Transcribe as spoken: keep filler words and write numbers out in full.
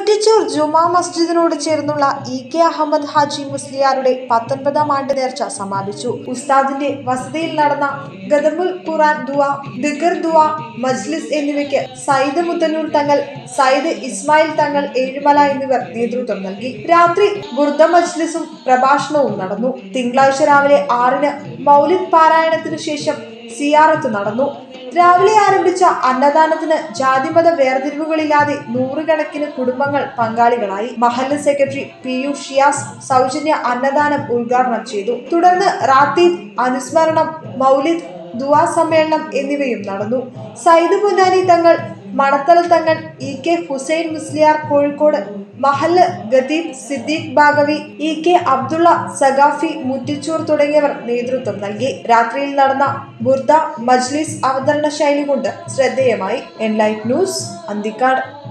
മുറ്റിച്ചൂർ ജുമാ മസ്ജിദിനോട് ചേർന്നുള്ള E K Ahmed Haji മുസ്ലിയാരുടെ പത്തൊൻപതാം ആണ്ട് നേർച്ച സമാപിച്ചു. ഉസ്താദിന്റെ വസതിയിൽ നടന്ന ഗദമുൽ ഖുർആൻ ദുആ, ദിക്ർ ദുആ മജ്ലിസ് എന്നിവയ്ക്ക് സയ്യിദ് മുത്തന്നൂർ തങ്ങൾ, സയ്യിദ് ഇസ്മായിൽ തങ്ങൾ ഏഴുമല എന്നിവർ നേതൃത്വം നൽകി. രാത്രി ബുർദ മജ്ലിസും പ്രഭാഷണവും നടന്നു. തിങ്കളാഴ്ച രാവിലെ ആറിന് മൗലിദ് പാരായണത്തിനു ശേഷം സിയാറത്ത് നടന്നു. രാവിലെ ആരംഭിച്ച അന്നദാനത്തിന് ജാതിമത വേർതിരിവുകളില്ലാതെ നൂറുകണക്കിന് കുടുംബങ്ങൾ പങ്കാളികളായി. മഹല്ല് സെക്രട്ടറി പി യു ഷിയാസ് സൗജന്യ അന്നദാനം ഉദ്ഘാടനം ചെയ്തു. തുടർന്ന് റാത്തീബ്, അനുസ്മരണം, മൗലിദ്, ദുആ സമ്മേളനം എന്നിവയും നടന്നു. സയ്യിദ് പൊന്നാനി തങ്ങൾ, മണത്തല തങ്ങൾ, ഇ കെ ഹുസൈൻ മുസ്ലിയാർ കോഴിക്കോട്, മഹല്ല് ഖതീബ് സിദ്ദീഖ് ബാഗവി, ഇ കെ അബ്ദുള്ള സഖാഫി മുറ്റിച്ചൂർ തുടങ്ങിയവർ നേതൃത്വം നൽകി. രാത്രിയിൽ നടന്ന ബുർദ മജ്ലിസ് അവതരണ ശൈലി കൊണ്ട് ശ്രദ്ധേയമായി. Enlight news, Anthikad.